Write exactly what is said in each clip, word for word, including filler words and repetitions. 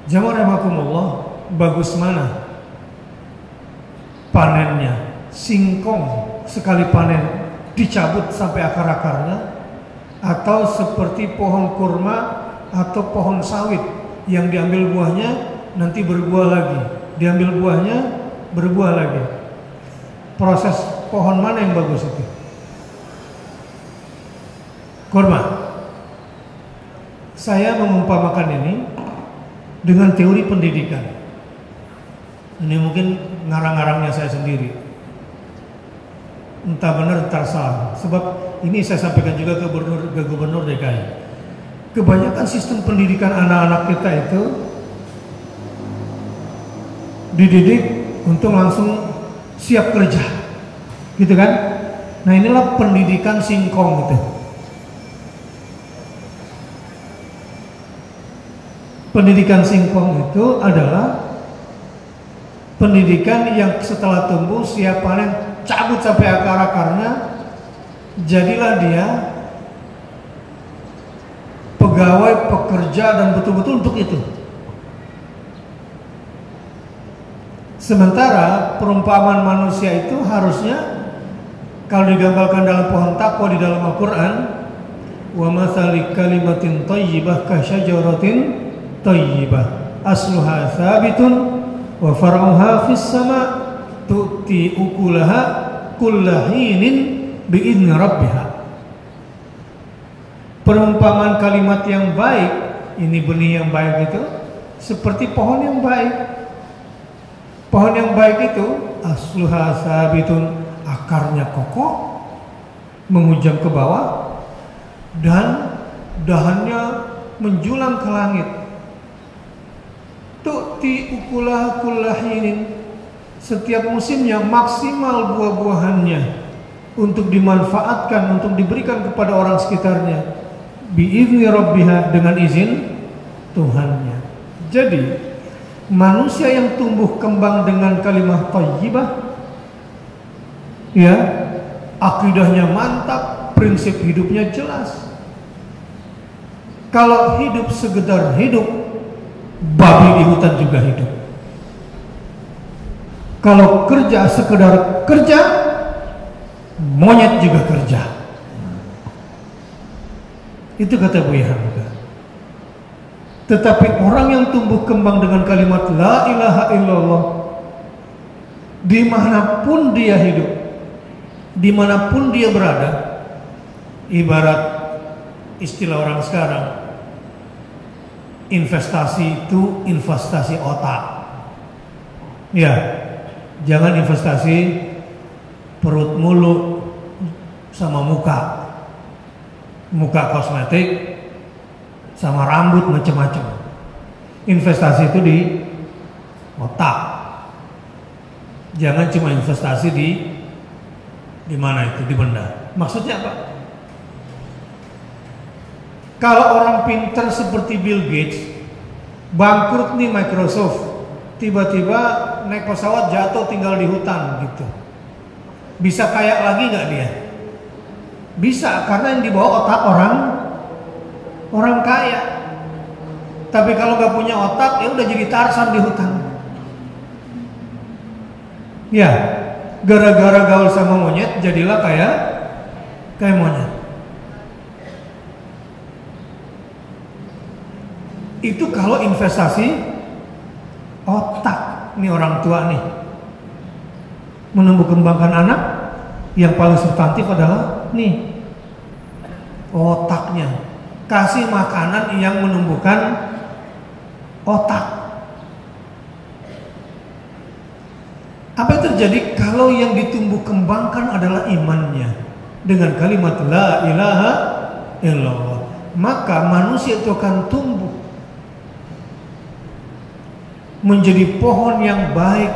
Jamaah rahimakumullah, bagus mana panennya? Singkong sekali panen dicabut sampai akar-akarnya, atau seperti pohon kurma atau pohon sawit yang diambil buahnya nanti berbuah lagi, diambil buahnya berbuah lagi. Proses pohon mana yang bagus itu? Kurma. Saya mengumpamakan ini dengan teori pendidikan. Ini mungkin ngarang-ngarangnya saya sendiri, entah benar entah salah. Sebab ini saya sampaikan juga ke gubernur, ke gubernur D K I. Kebanyakan sistem pendidikan anak-anak kita itu dididik untuk langsung siap kerja, gitu kan? Nah, inilah pendidikan singkong itu. Pendidikan singkong itu adalah pendidikan yang setelah tumbuh siap panen, cabut sampai akar-akarnya, jadilah dia pegawai, pekerja, dan betul-betul untuk itu. Sementara perumpamaan manusia itu harusnya kalau digambarkan dalam pohon takwa di dalam Al-Quran, wa matsali kalimatin thayyibah ka syajaratin thayyibah asluha tsabitun wa far'uha fis sama' tu'ti ukulaha kullahinin bi'idni rabbiha. Perumpamaan kalimat yang baik, ini benih yang baik itu seperti pohon yang baik. Pohon yang baik itu asluha tsabitun, akarnya kokoh menghujam ke bawah dan dahannya menjulang ke langit. Tu'ti ukulaha kullahinin, setiap musimnya maksimal buah-buahannya untuk dimanfaatkan, untuk diberikan kepada orang sekitarnya, bi'izni rabbiha, dengan izin Tuhannya. Jadi manusia yang tumbuh kembang dengan kalimat thayyibah, ya, akidahnya mantap, prinsip hidupnya jelas. Kalau hidup sekedar hidup, babi di hutan juga hidup. Kalau kerja sekedar kerja, monyet juga kerja. Itu kata Buya Hamka. Tetapi orang yang tumbuh kembang dengan kalimat la ilaha illallah, dimanapun dia hidup, dimanapun dia berada, ibarat istilah orang sekarang, investasi itu investasi otak. Ya, jangan investasi perut mulu sama muka, muka kosmetik sama rambut macam-macam. Investasi itu di otak. Jangan cuma investasi di di mana itu, di benda. Maksudnya apa? Kalau orang pintar seperti Bill Gates, bangkrut nih Microsoft, tiba-tiba naik pesawat jatuh tinggal di hutan gitu, bisa kaya lagi nggak dia? Bisa, karena yang dibawa otak orang orang kaya. Tapi kalau nggak punya otak, ya udah jadi Tarzan di hutan. Ya, gara-gara gaul sama monyet, jadilah kayak kayak monyet. Itu kalau investasi otak. Nih orang tua nih menumbuh kembangkan anak, yang paling substantif adalah nih otaknya. Kasih makanan yang menumbuhkan otak. Apa yang terjadi kalau yang ditumbuh kembangkan adalah imannya dengan kalimat la ilaha illallah? Maka manusia itu akan tumbuh menjadi pohon yang baik,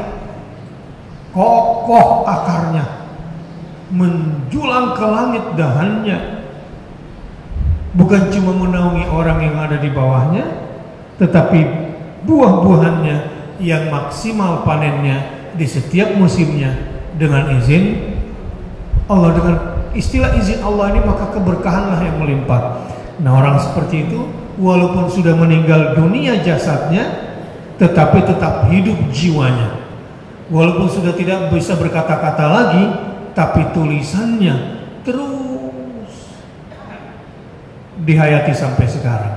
kokoh akarnya, menjulang ke langit dahannya, bukan cuma menaungi orang yang ada di bawahnya, tetapi buah-buahannya yang maksimal panennya di setiap musimnya dengan izin Allah. Dengan istilah izin Allah ini maka keberkahanlah yang melimpah. Nah, orang seperti itu walaupun sudah meninggal dunia jasadnya, tetapi tetap hidup jiwanya. Walaupun sudah tidak bisa berkata-kata lagi, tapi tulisannya terus dihayati sampai sekarang.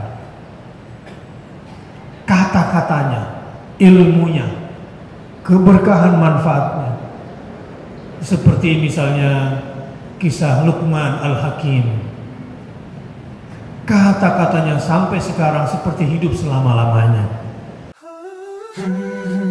Kata-katanya, ilmunya, keberkahan manfaatnya, seperti misalnya kisah Luqman Al-Hakim. Kata-katanya sampai sekarang seperti hidup selama-lamanya.